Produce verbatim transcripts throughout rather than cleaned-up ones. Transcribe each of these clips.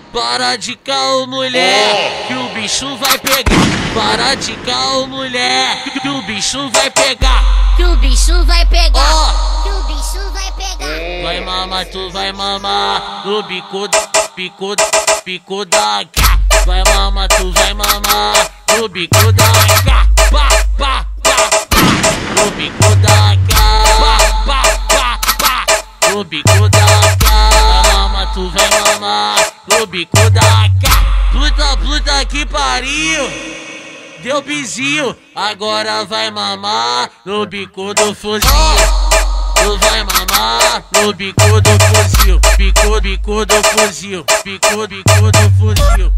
Para de caô, mulher, que o bicho vai pegar. Para de caô, mulher, que o bicho vai pegar. Que o bicho vai pegar. Oh. Que o bicho vai pegar. Vai mamar, tu vai mamar no bico, bico, bico da cá. Vai mamar, tu vai mamar no bico da cá. Pá, pá, pá, pá. No bico da cá. Pá, pá, pá, pá. No bico da cá. Vai mamar, tu vai mamar no bico da cá. Puta, puta que pariu. Deu bizinho, agora vai mamar no bico do fuzil. Tu vai mamar no bico do fuzil. Bico, bico do fuzil. Bico, bico do fuzil.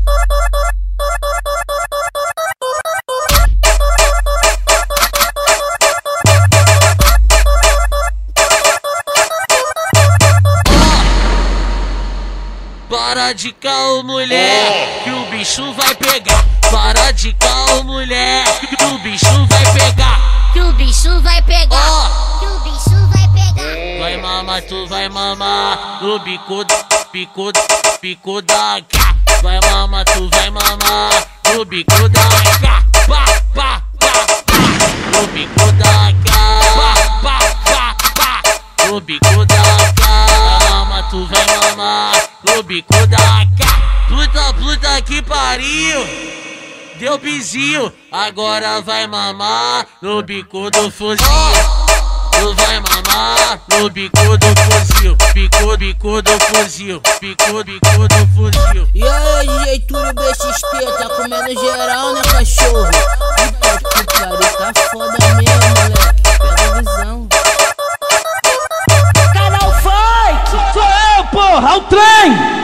Para de caô, mulher, que o bicho vai pegar. Para de caô, mulher, que o bicho vai pegar. Que o bicho vai pegar. Oh. Que o bicho vai pegar. Vai mamar, tu vai mamar no bico, bico, bico da cá. Vai mamar, tu vai mamar no bico da cá. Pá, pá, pá, pá. No bico da cá. Pá, pá, pá, pá. No bico da cá. Vai mamar, tu vai mamar no bico da cá. Puta, puta que pariu. Deu bizinho, agora vai mamar no bico do fuzil. Tu vai mamar no bico do fuzil. Bico, bico do fuzil. Bico, bico do fuzil. E aí, D J Túlio B X P, tá comendo geral, né, cachorro? Puta que pariu, tá foda mesmo, moleque. Pega a visão. Canal Funk! Sou eu, porra, o trem!